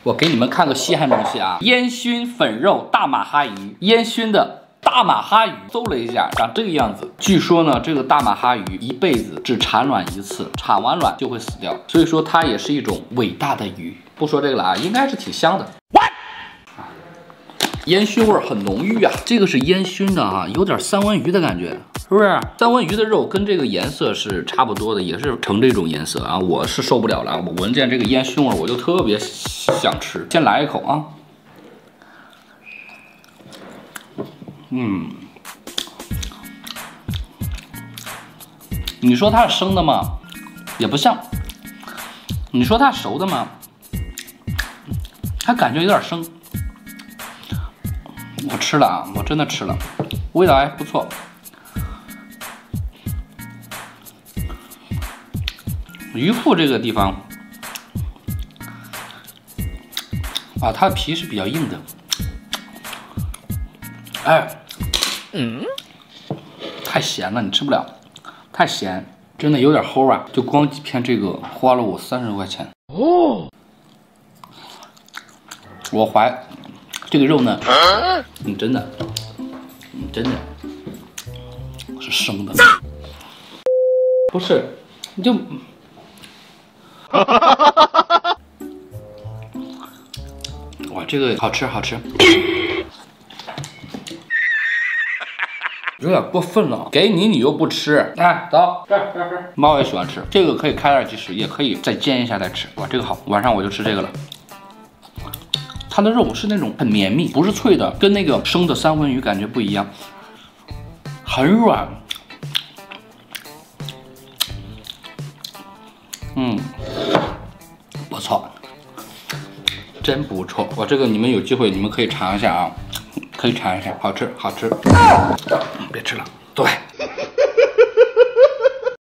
我给你们看个稀罕东西啊，烟熏粉肉大马哈鱼，烟熏的大马哈鱼，搜了一下，长这个样子。据说呢，这个大马哈鱼一辈子只产卵一次，产完卵就会死掉，所以说它也是一种伟大的鱼。不说这个了啊，应该是挺香的。烟熏味很浓郁啊，这个是烟熏的啊，有点三文鱼的感觉，是不是？三文鱼的肉跟这个颜色是差不多的，也是呈这种颜色啊。我是受不了了，我闻见这个烟熏味我就特别想吃。先来一口啊，你说它是生的吗？也不像。你说它是熟的吗？它感觉有点生。我吃了啊，我真的吃了，味道还不错。鱼腹这个地方啊，它的皮是比较硬的。哎，太咸了，你吃不了，太咸，真的有点齁啊！就光几片这个，花了我30多块钱。哦，我怀这个肉呢，真的是生的，不是，你就，哇，这个好吃好吃。有点过分了，给你又不吃，来走，这儿，猫也喜欢吃，这个可以开点即食，也可以再煎一下再吃。哇，这个好，晚上我就吃这个了。它的肉是那种很绵密，不是脆的，跟那个生的三文鱼感觉不一样，很软。不错，真不错。我这个你们有机会你们可以尝一下啊，可以尝一下，好吃好吃。别吃了，走开。